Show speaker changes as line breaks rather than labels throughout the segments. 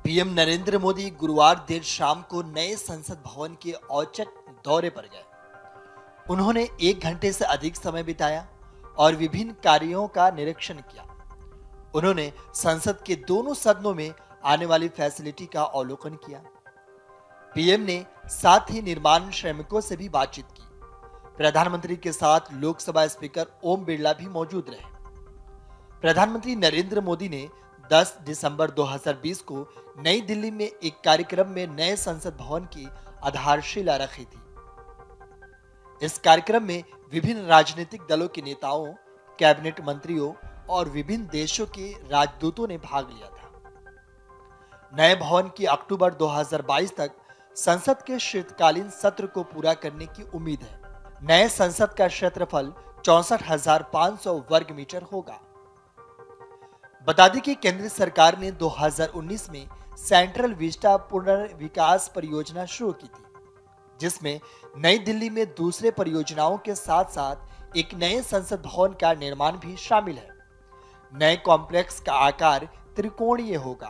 PM Narendra Modi गुरुवार देर शाम को नए संसद भवन के औचक दौरे पर गए। उन्होंने 1 घंटे से अधिक समय बिताया और विभिन्न कार्यों का निरीक्षण किया। उन्होंने संसद के दोनों सदनों में आने वाली फैसिलिटी का अवलोकन किया। पीएम ने साथ ही निर्माण श्रमिकों से भी बातचीत की। प्रधानमंत्री के साथ लोकसभा स्पीकर ओम बिरला भी मौजूद रहे। प्रधानमंत्री नरेंद्र मोदी ने 10 दिसंबर 2020 को नई दिल्ली में एक कार्यक्रम में नए संसद भवन की आधारशिला रखी थी। इस कार्यक्रम में विभिन्न राजनीतिक दलों के नेताओं, कैबिनेट मंत्रियों और विभिन्न देशों के राजदूतों ने भाग लिया था। नए भवन की अक्टूबर 2022 तक संसद के शीतकालीन सत्र को पूरा करने की उम्मीद है। नए संसद का क्षेत्रफल 64,500 वर्ग मीटर होगा। बता दें कि केंद्र सरकार ने 2019 में सेंट्रल विस्टा पुनर्विकास परियोजना शुरू की थी, जिसमें नई दिल्ली में दूसरे परियोजनाओं के साथ साथ एक नए संसद भवन का निर्माण भी शामिल है। नए कॉम्प्लेक्स का आकार त्रिकोणीय होगा।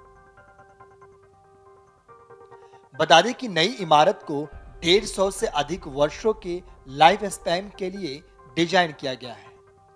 बता दें कि नई इमारत को 150 से अधिक वर्षों के लाइफ स्पैन के लिए डिजाइन किया गया है।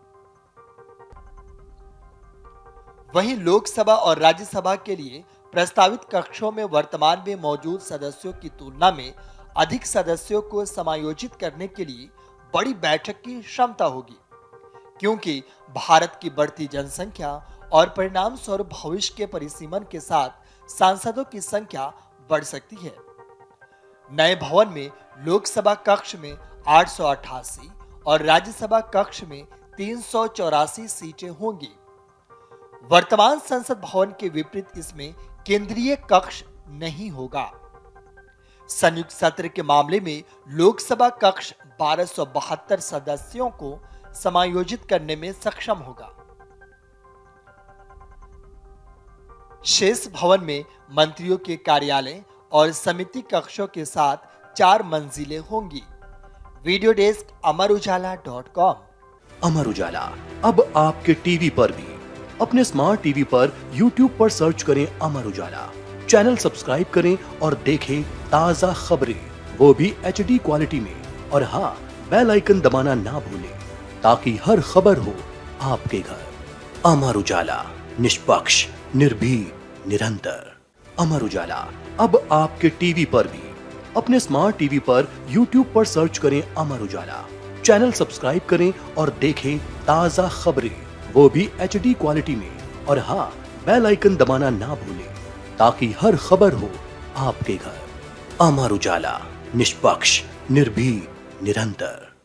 वहीं लोकसभा और राज्यसभा के लिए प्रस्तावित कक्षों में वर्तमान में मौजूद सदस्यों की तुलना में अधिक सदस्यों को समायोजित करने के लिए बड़ी बैठक की क्षमता होगी, क्योंकि भारत की बढ़ती जनसंख्या और परिणाम स्वरूप भविष्य के परिसीमन के साथ सांसदों की संख्या बढ़ सकती है। नए भवन में लोकसभा कक्ष में 888 और राज्यसभा कक्ष में 384 सीटें होंगी। वर्तमान संसद भवन के विपरीत इसमें केंद्रीय कक्ष नहीं होगा। संयुक्त सत्र के मामले में लोकसभा कक्ष 1272 सदस्यों को समायोजित करने में सक्षम होगा। शेष भवन में मंत्रियों के कार्यालय और समिति कक्षों के साथ 4 मंजिलें होंगी। Video desk amarujala.com।
Amar Ujala अब आपके टीवी पर भी। अपने स्मार्ट टीवी पर YouTube पर सर्च करें अमर उजाला, चैनल सब्सक्राइब करें और देखें ताजा खबरें, वो भी HD क्वालिटी में। और हाँ, बेल आइकन दबाना ना भूलें ताकि हर खबर हो आपके घर। अमर उजाला, निष्पक्ष, निर्भीक, निरंतर। अमर उजाला अब आपके टीवी पर भी। अपने स्मार्ट टीवी पर YouTube पर सर्च करें अमर उजाला, चैनल सब्सक्राइब करें और देखें ताजा खबरें, वो भी HD क्वालिटी में। और हाँ, बेल आइकन दबाना ना भूलें ताकि हर खबर हो आपके घर। अमर उजाला, निष्पक्ष, निर्भीक, निरंतर।